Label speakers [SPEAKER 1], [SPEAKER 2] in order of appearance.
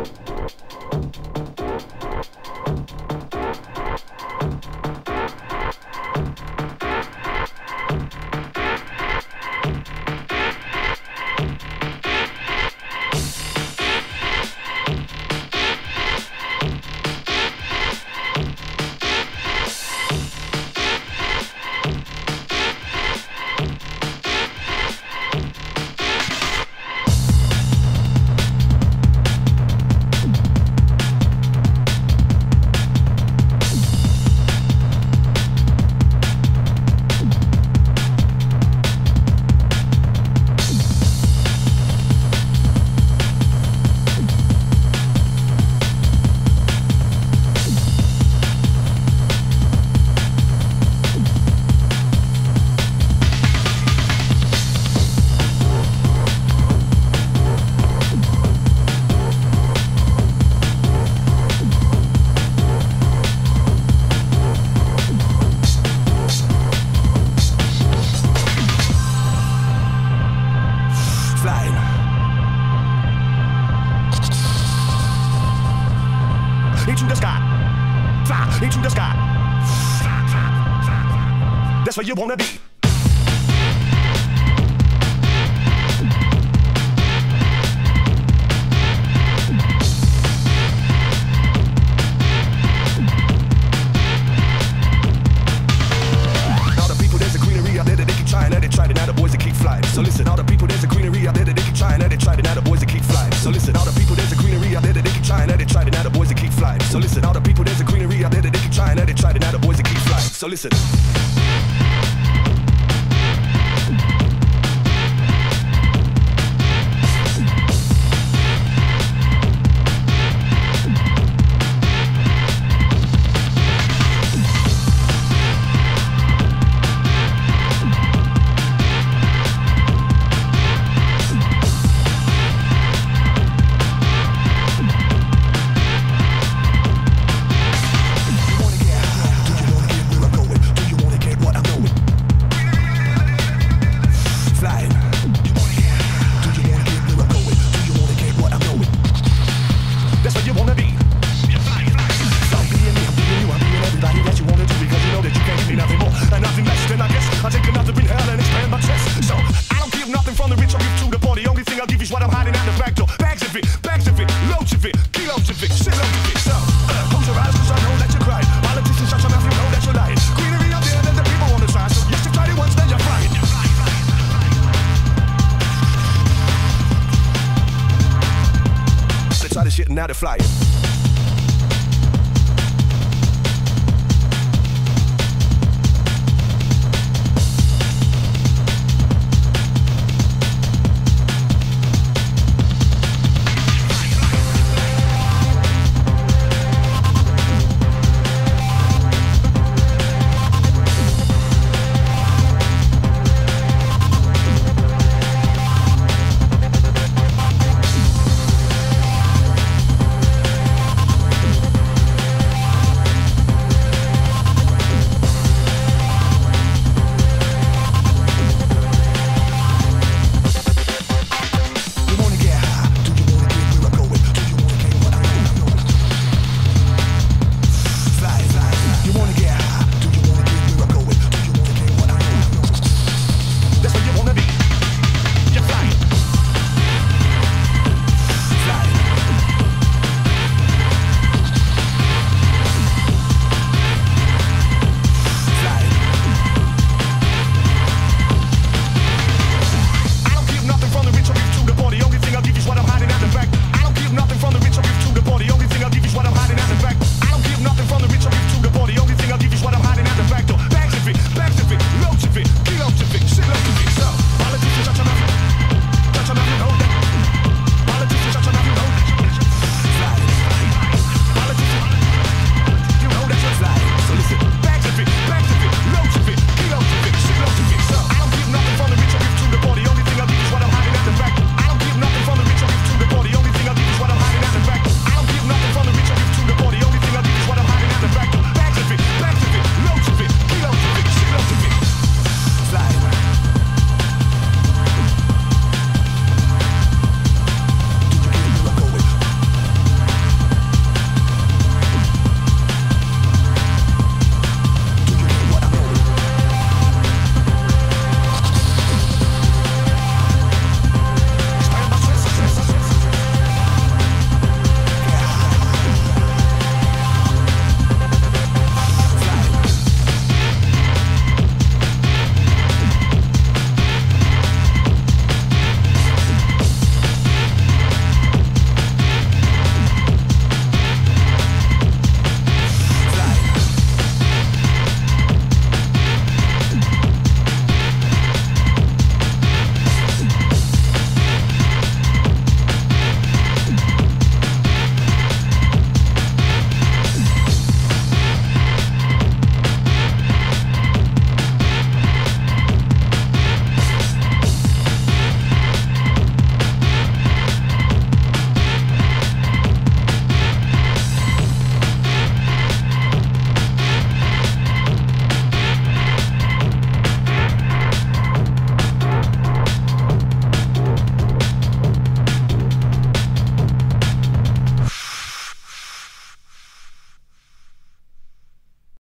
[SPEAKER 1] into the sky, fly into the sky. That's where you wanna be. So listen, all the people, there's a greenery out there that they keep trying, that they tried it, now the boys that keep flying. So listen, all the people, there's a greenery out there that they keep trying, that they tried it, now the boys that keep flying. So listen, all the people, there's a greenery out there that they keep trying, that they tried it, now the boys that keep flying. So listen. What I'm hiding out the back door. Bags of it, loads of it, kilos of it, shitloads of it. So, close your eyes, cause I know that you're crying. Politicians shut your mouth, you know that you're lying. Greenery out there, and the people wanna try. So, yes, you've tried it once, then you're flying. They try this shit and now they're flying.